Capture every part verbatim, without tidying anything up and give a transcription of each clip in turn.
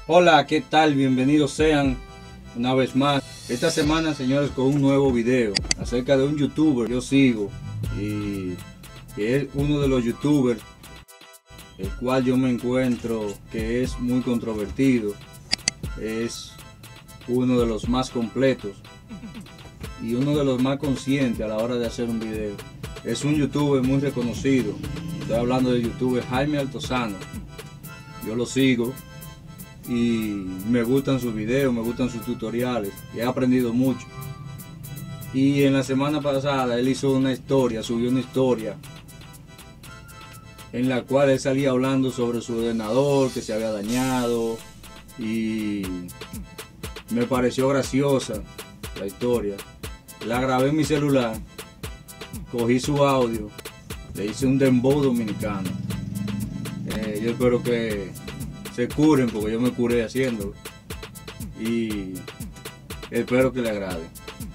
Hola, ¿qué tal? Bienvenidos sean una vez más. Esta semana, señores, con un nuevo video acerca de un youtuber que yo sigo y que es uno de los youtubers el cual yo me encuentro que es muy controvertido, es uno de los más completos y uno de los más conscientes a la hora de hacer un video. Es un youtuber muy reconocido. Estoy hablando del youtuber Jaime Altozano. Yo lo sigo y me gustan sus videos, me gustan sus tutoriales y he aprendido mucho. Y en la semana pasada él hizo una historia, subió una historia en la cual él salía hablando sobre su ordenador que se había dañado y me pareció graciosa la historia. La grabé en mi celular, cogí su audio, le hice un dembow dominicano. Eh, yo espero que se curen porque yo me curé haciéndolo y espero que le agrade.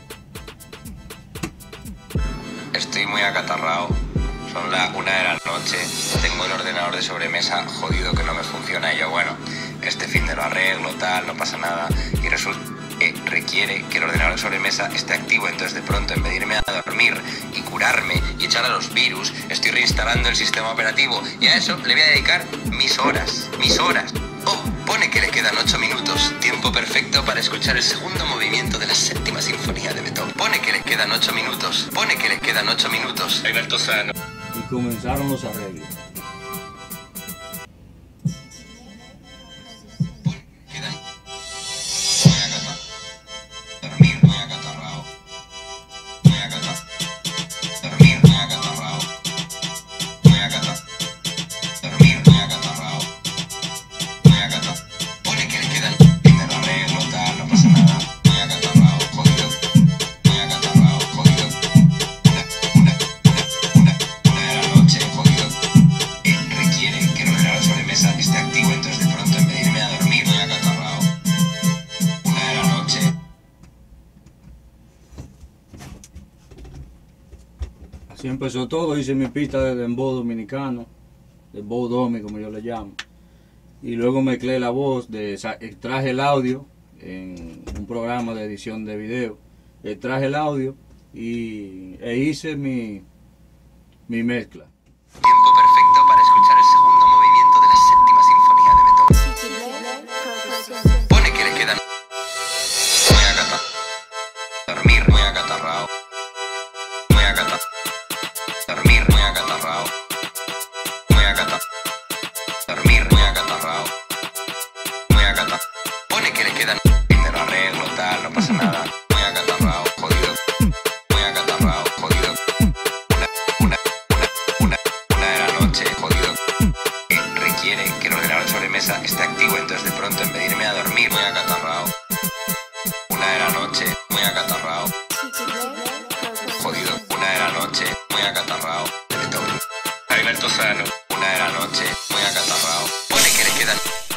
Estoy muy acatarrado, son las una de la noche, tengo el ordenador de sobremesa jodido que no me funciona y yo bueno, este fin de lo arreglo, tal, no pasa nada y resulta que requiere que el ordenador de sobremesa esté activo, entonces de pronto en vez de irme a dormir y curarme y echar a los virus, estoy reinstalando el sistema operativo y a eso le voy a dedicar mis horas, mis horas. Oh, pone que le quedan ocho minutos, tiempo perfecto para escuchar el segundo movimiento de la séptima sinfonía de Beethoven. Pone que le quedan ocho minutos, pone que le quedan ocho minutos. Jaime Altozano. Y comenzaron los arreglos. Así empezó todo, hice mi pista de dembow dominicano, dembow domi como yo le llamo. Y luego mezclé la voz, de, extraje el audio en un programa de edición de video. Extraje el audio y, e hice mi, mi mezcla. Tiempo perfecto para escuchar el segundo movimiento de la séptima sinfonía de Beethoven. Pone que le quedan... Muy acatarrado. Dormir, muy acatarrado. Muy acatarrado. Dormir, muy acatarrado. Muy acatarrado. Dormir, muy acatarrado. Muy acatarrado. Pone que le quedan... Te lo arreglo, tal, no pasa nada. Muy acatarrado, jodido. Muy acatarrado, jodido. Una, una, una, una, una de la noche, jodido. Que requiere que el ordenador de sobremesa esté activo, entonces de pronto en vez de irme a dormir, muy acatarrado. Una de la noche, muy acatarrado. Jodido. Una de la noche, muy acatarrado. De Beethoven. Jaime Altozano. Una de la noche, muy acatarrado. Pone que le quedan...